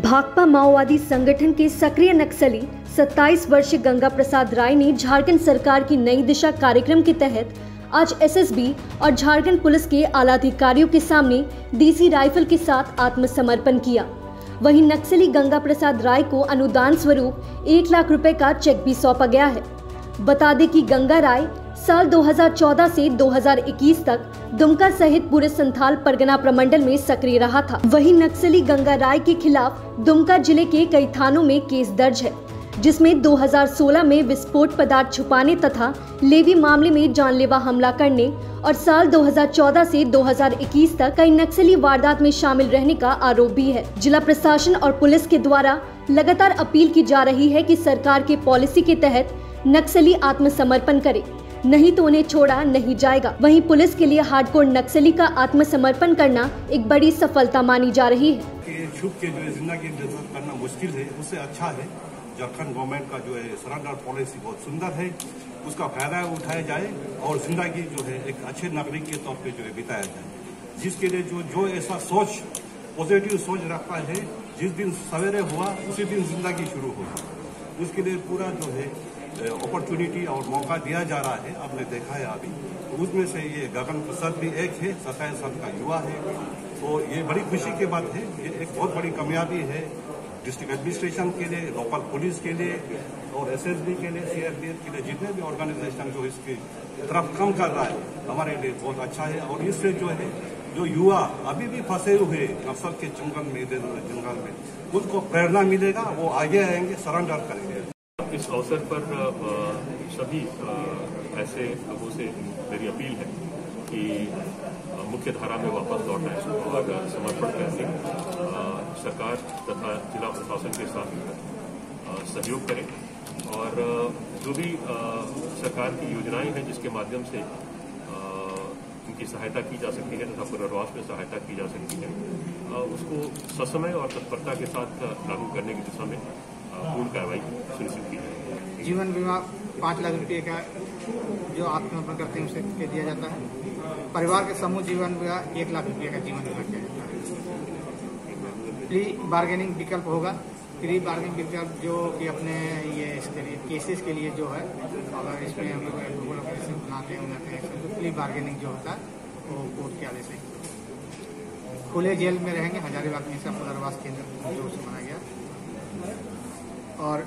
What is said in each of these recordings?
भाकपा माओवादी संगठन के सक्रिय नक्सली 27 वर्षीय गंगा प्रसाद राय ने झारखंड सरकार की नई दिशा कार्यक्रम के तहत आज एसएसबी और झारखंड पुलिस के आला अधिकारियों के सामने देसी राइफल के साथ आत्मसमर्पण किया। वहीं नक्सली गंगा प्रसाद राय को अनुदान स्वरूप 1 लाख रुपए का चेक भी सौंपा गया है। बता दें कि गंगा राय साल 2014 से 2021 तक दुमका सहित पूरे संथाल परगना प्रमंडल में सक्रिय रहा था। वहीं नक्सली गंगा राय के खिलाफ दुमका जिले के कई थानों में केस दर्ज है, जिसमें 2016 में विस्फोट पदार्थ छुपाने तथा लेवी मामले में जानलेवा हमला करने और साल 2014 से 2021 तक कई नक्सली वारदात में शामिल रहने का आरोप भी है। जिला प्रशासन और पुलिस के द्वारा लगातार अपील की जा रही है कि सरकार के पॉलिसी के तहत नक्सली आत्मसमर्पण करे, नहीं तो उन्हें छोड़ा नहीं जाएगा। वहीं पुलिस के लिए हार्डकोर नक्सली का आत्मसमर्पण करना एक बड़ी सफलता मानी जा रही है। छुप के जो है जिंदगी करना मुश्किल है, उससे अच्छा है झारखंड गवर्नमेंट का जो है सरेंडर पॉलिसी बहुत सुंदर है, उसका फायदा उठाया जाए और जिंदगी जो है एक अच्छे नागरिक के तौर पे जो है बिताया जाए। जिसके लिए जो ऐसा सोच पॉजिटिव सोच रखता है, जिस दिन सवेरे हुआ उसी दिन जिंदगी शुरू होगी, उसके लिए पूरा जो है अपॉर्चुनिटी और मौका दिया जा रहा है। आपने देखा है अभी, उसमें से ये गगन प्रसाद भी एक है, 27 साल का युवा है। तो ये बड़ी खुशी की बात है, ये एक बहुत बड़ी कामयाबी है डिस्ट्रिक्ट एडमिनिस्ट्रेशन के लिए, लोकल पुलिस के लिए और एसएसबी के लिए, सीआरपीएफ के लिए, जितने भी ऑर्गेनाइजेशन जो इसकी तरफ काम कर रहा है, हमारे लिए बहुत अच्छा है। और इससे जो है जो युवा अभी भी फंसे हुए नक्सल के जंगल में उनको प्रेरणा मिलेगा, वो आगे आएंगे, सरेंडर करेंगे। इस अवसर पर सभी ऐसे लोगों से मेरी अपील है कि मुख्य धारा में वापस लौट आए और समर्पण करके सरकार तथा जिला प्रशासन के साथ सहयोग करें और जो भी सरकार की योजनाएं हैं जिसके माध्यम से उनकी सहायता की जा सकती है तथा पुनर्वास में सहायता की जा सकती है, उसको ससमय और तत्परता के साथ लागू करने की दिशा में पूर्ण कार्रवाई सुनिश्चित की जाए। जीवन बीमा 5 लाख रुपये का जो आत्मसमर्पण करते हैं उसे दिया जाता है। परिवार के समूह जीवन बीमा 1 लाख रुपये का जीवन बीमा किया जाता है। प्री बार्गेनिंग विकल्प होगा। प्री बार्गेनिंग विकल्प जो कि अपने ये इसके लिए केसेस के लिए जो है, अगर इसमें हम लोग बनाते हैं तो प्री बार्गेनिंग जो होता है वो कोर्ट के आदेश से खुले जेल में रहेंगे। हजारीबाग में ऐसा पुनर्वास केंद्र जो बनाया गया और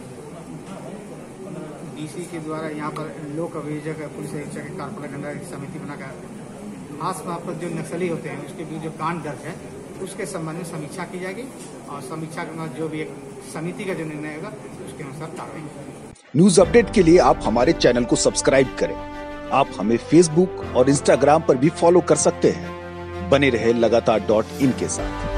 डीसी के द्वारा यहाँ पर लोक अभियोजक पुलिस अधीक्षक के कारपालिका की समिति बनाकर आसपास पर जो नक्सली होते हैं उसके भी जो कांड दर्ज है उसके संबंध में समीक्षा की जाएगी और समीक्षा के बाद जो भी एक समिति का जो निर्णय होगा उसके अनुसार कार्रवाई। न्यूज अपडेट के लिए आप हमारे चैनल को सब्सक्राइब करें। आप हमें फेसबुक और इंस्टाग्राम पर भी फॉलो कर सकते हैं। बने रहे लगातार .in के साथ।